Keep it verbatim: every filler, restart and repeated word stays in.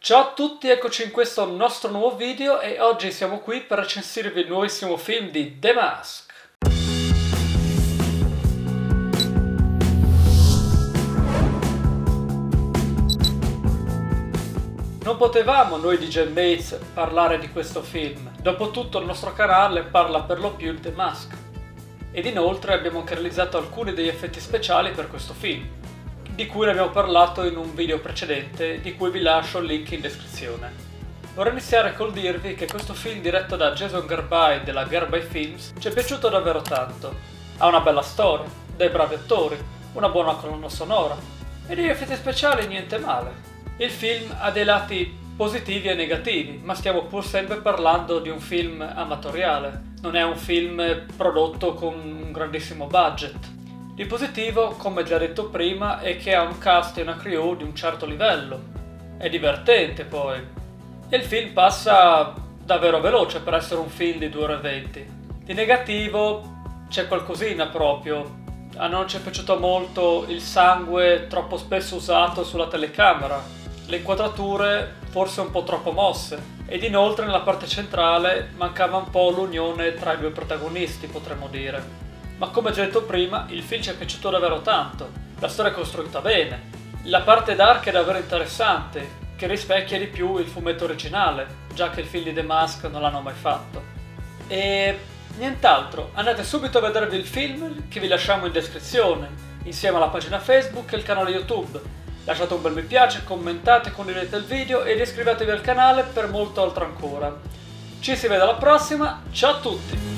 Ciao a tutti, eccoci in questo nostro nuovo video e oggi siamo qui per recensirvi il nuovissimo film di The Mask. Non potevamo noi di Genmates parlare di questo film, dopotutto il nostro canale parla per lo più di The Mask. Ed inoltre abbiamo anche realizzato alcuni degli effetti speciali per questo film, di cui ne abbiamo parlato in un video precedente, di cui vi lascio il link in descrizione. Vorrei iniziare col dirvi che questo film diretto da Jason Garbay della Garbay Films ci è piaciuto davvero tanto. Ha una bella storia, dei bravi attori, una buona colonna sonora e degli effetti speciali niente male. Il film ha dei lati positivi e negativi, ma stiamo pur sempre parlando di un film amatoriale. Non è un film prodotto con un grandissimo budget. Di positivo, come già detto prima, è che ha un cast e una crew di un certo livello. È divertente poi. E il film passa davvero veloce per essere un film di due ore e venti. Di negativo c'è qualcosina proprio. A non ci è piaciuto molto il sangue troppo spesso usato sulla telecamera. Le inquadrature forse un po' troppo mosse. Ed inoltre nella parte centrale mancava un po' l'unione tra i due protagonisti, potremmo dire. Ma come già detto prima, il film ci è piaciuto davvero tanto, la storia è costruita bene, la parte dark è davvero interessante, che rispecchia di più il fumetto originale, già che il film di The Mask non l'hanno mai fatto. E nient'altro, andate subito a vedervi il film che vi lasciamo in descrizione, insieme alla pagina Facebook e il canale YouTube. Lasciate un bel mi piace, commentate, condividete il video ed iscrivetevi al canale per molto altro ancora. Ci si vede alla prossima, ciao a tutti!